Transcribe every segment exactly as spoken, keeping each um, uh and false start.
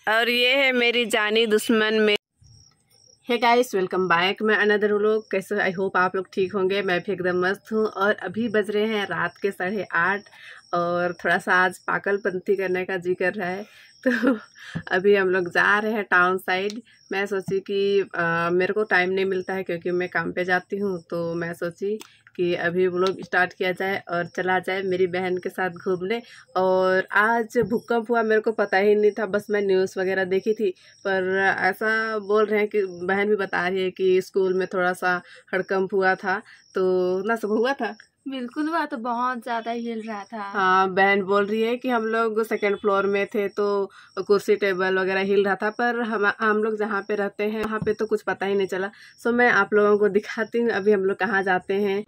और ये है मेरी जानी दुश्मन में। Hey guys, welcome back. मैं अनदर लोग कैसे, आई होप आप लोग ठीक होंगे। मैं भी एकदम मस्त हूँ। और अभी बज रहे हैं रात के साढ़े आठ और थोड़ा सा आज पागलपंती करने का जी कर रहा है, तो अभी हम लोग जा रहे हैं टाउन साइड। मैं सोची कि आ, मेरे को टाइम नहीं मिलता है क्योंकि मैं काम पे जाती हूँ, तो मैं सोची कि अभी व्लॉग स्टार्ट किया जाए और चला जाए मेरी बहन के साथ घूमने। और आज भूकंप हुआ, मेरे को पता ही नहीं था, बस मैं न्यूज़ वगैरह देखी थी। पर ऐसा बोल रहे हैं कि बहन भी बता रही है कि स्कूल में थोड़ा सा हड़कंप हुआ था, तो ना सब हुआ था। बिल्कुल हुआ, तो बहुत ज्यादा हिल रहा था। हाँ, बहन बोल रही है कि हम लोग सेकंड फ्लोर में थे तो कुर्सी टेबल वगैरह हिल रहा था, पर हम हम लोग जहाँ पे रहते हैं वहाँ पे तो कुछ पता ही नहीं चला। सो मैं आप लोगों को दिखाती हूँ अभी हम लोग कहाँ जाते हैं।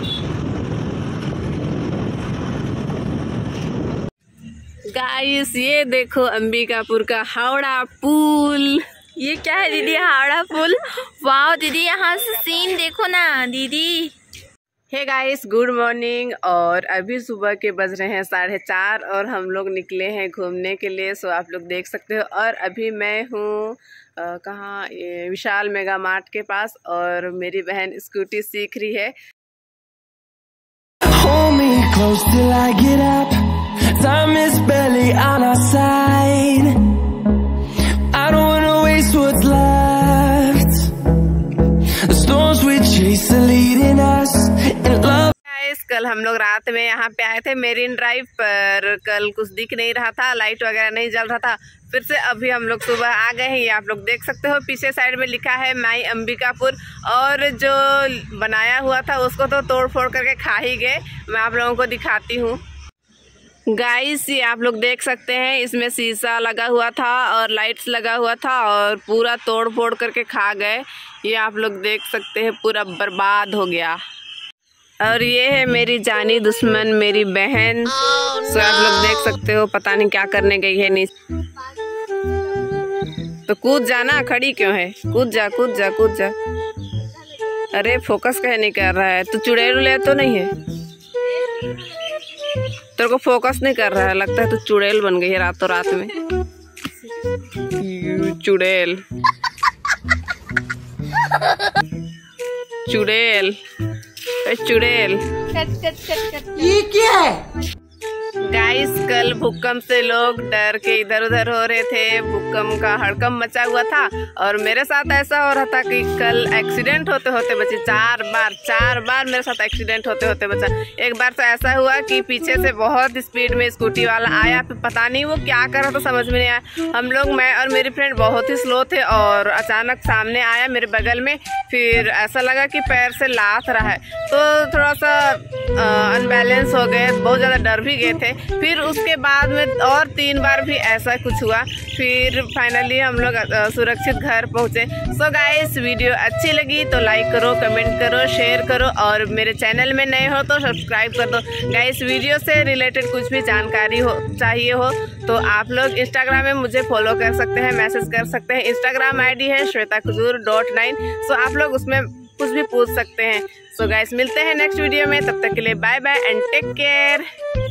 गाइस, ये देखो अंबिकापुर का हावड़ा पुल। ये क्या है दीदी? हावड़ा पुल? वाह दीदी, यहाँ से सीन देखो ना दीदी। Hey guys, good morning. और अभी सुबह के बज रहे हैं साढ़े चार और हम लोग निकले हैं घूमने के लिए। सो आप लोग देख सकते हो। और अभी मैं हूँ कहाँ, ये विशाल मेगा मार्ट के पास, और मेरी बहन स्कूटी सीख रही है। Hold me close till I get up. Time is barely on our side. I don't wanna waste what's left. The storms we chase are leading us in love. कल हम लोग रात में यहाँ पे आए थे मेरीन ड्राइव पर। कल कुछ दिख नहीं रहा था, लाइट वगैरह नहीं जल रहा था। फिर से अभी हम लोग सुबह आ गए हैं। ये आप लोग देख सकते हो, पीछे साइड में लिखा है माई अंबिकापुर। और जो बनाया हुआ था उसको तो तोड़ फोड़ करके खा ही गए। मैं आप लोगों को दिखाती हूँ। गाइस, ये आप लोग देख सकते हैं, इसमें शीशा लगा हुआ था और लाइट्स लगा हुआ था और पूरा तोड़ फोड़ करके खा गए। ये आप लोग देख सकते हैं, पूरा बर्बाद हो गया। और ये है मेरी जानी दुश्मन, मेरी बहन। oh, so आप लोग देख सकते हो, पता नहीं क्या करने गई है। नहीं तो कूद जाना, खड़ी क्यों है? कूद जा कूद जा कूद जा। अरे फोकस कहे नहीं कर रहा है। तू चुड़ैल ले तो नहीं है? तेरे को फोकस नहीं कर रहा है, लगता है तू चुड़ैल बन गई है रातों रात में। चुड़ैल चुड़ैल चुड़ैल। Cut cut cut cut. ये क्या है? गाइस, कल भूकंप से लोग डर के इधर उधर हो रहे थे। भूकंप का हड़कंप मचा हुआ था और मेरे साथ ऐसा हो रहा था कि कल एक्सीडेंट होते होते बचे। चार बार चार बार मेरे साथ एक्सीडेंट होते होते बचा। एक बार तो ऐसा हुआ कि पीछे से बहुत स्पीड में स्कूटी वाला आया, पता नहीं वो क्या कर रहा था, समझ में नहीं आया। हम लोग, मैं और मेरी फ्रेंड बहुत ही स्लो थे और अचानक सामने आया मेरे बगल में। फिर ऐसा लगा कि पैर से लात रहा है, तो थोड़ा सा अनबैलेंस हो गए, बहुत ज़्यादा डर भी गए थे। फिर उसके बाद में और तीन बार भी ऐसा कुछ हुआ। फिर फाइनली हम लोग सुरक्षित घर पहुँचे। सो गाइस, वीडियो अच्छी लगी तो लाइक करो, कमेंट करो, शेयर करो, और मेरे चैनल में नए हो तो सब्सक्राइब कर दो। गाइस, वीडियो से रिलेटेड कुछ भी जानकारी हो चाहिए हो तो आप लोग इंस्टाग्राम में मुझे फॉलो कर सकते हैं, मैसेज कर सकते हैं। इंस्टाग्राम आई डी है Shweta Kujur dot nine. So आप लोग उसमें कुछ भी पूछ सकते हैं। सो गाइस, मिलते हैं नेक्स्ट वीडियो में। तब तक के लिए bye bye and take care.